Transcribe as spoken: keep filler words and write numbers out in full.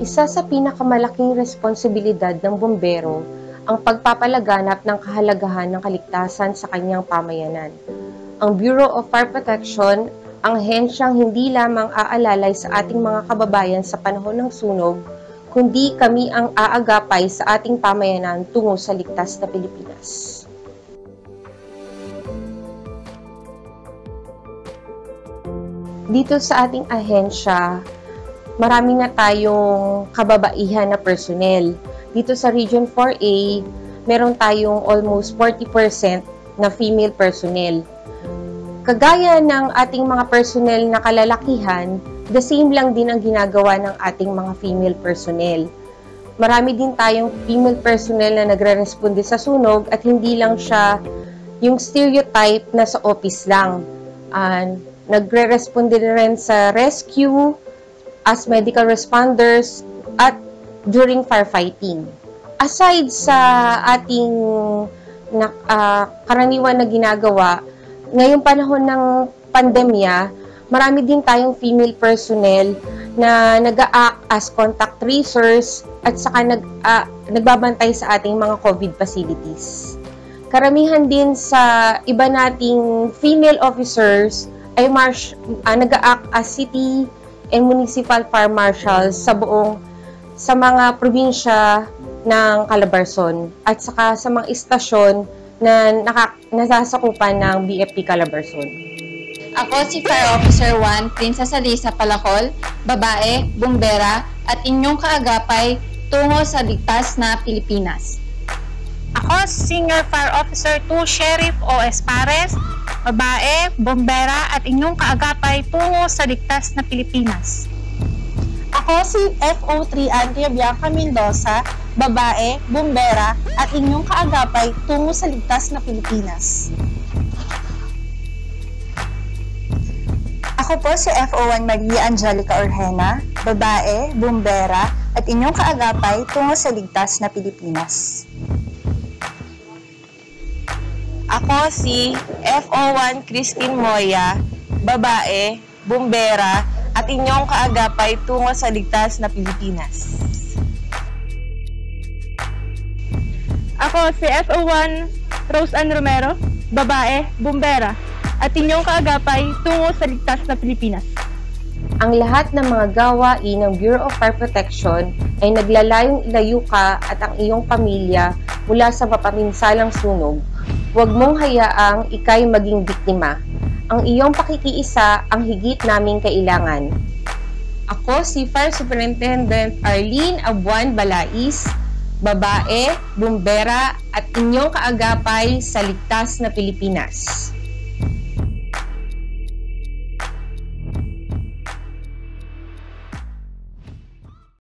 Isa sa pinakamalaking responsibilidad ng bumbero ang pagpapalaganap ng kahalagahan ng kaligtasan sa kanyang pamayanan. Ang Bureau of Fire Protection, ang ahensyang hindi lamang aalalay sa ating mga kababayan sa panahon ng sunog, kundi kami ang aagapay sa ating pamayanan tungo sa ligtas na Pilipinas. Dito sa ating ahensya, marami na tayong kababaihan na personnel. Dito sa Region four A, meron tayong almost forty percent na female personnel. Kagaya ng ating mga personnel na kalalakihan, the same lang din ang ginagawa ng ating mga female personnel. Marami din tayong female personnel na nagre-responde sa sunog at hindi lang siya yung stereotype na sa office lang. Uh, nagre-responde rin sa rescue, as medical responders, at during firefighting. Aside sa ating na, uh, karaniwan na ginagawa, ngayong panahon ng pandemya, marami din tayong female personnel na nag-a-act as contact tracers at saka nag, uh, nagbabantay sa ating mga COVID facilities. Karamihan din sa iba nating female officers ay marsh, uh, nag-a-act as city and municipal fire marshals sa buong sa mga probinsya ng Calabarzon at saka sa mga istasyon na naka, nasasakupan ng B F P Calabarzon. Ako si Fire Officer one, Princess Alisa Palacol, babae, bumbera, at inyong kaagapay tungo sa ligtas na Pilipinas. Ako Senior Fire Officer two, Sheriff O Espares, babae, bombera, at inyong kaagapay tungo sa ligtas na Pilipinas. Ako si F O three, Andrea Bianca Mendoza, babae, bombera, at inyong kaagapay tungo sa ligtas na Pilipinas. Ako po si F O one, Maria Angelica Orjena, babae, bombera, at inyong kaagapay tungo sa ligtas na Pilipinas. Ako si F O one, Christine Moya, babae, bombera, at inyong kaagapay tungo sa ligtas na Pilipinas. Ako si F O one, Rose Ann Romero, babae, bumbera, at inyong kaagapay tungo sa ligtas na Pilipinas. Ang lahat ng mga gawain ng Bureau of Fire Protection ay naglalayong ilayo ka at ang iyong pamilya mula sa mapaminsalang sunog. Huwag mong hayaang ikay maging biktima. Ang iyong pakikiisa ang higit naming kailangan. Ako si Fire Superintendent Arlene Abuan Balais, babae, bumbera, at inyong kaagapay sa ligtas na Pilipinas.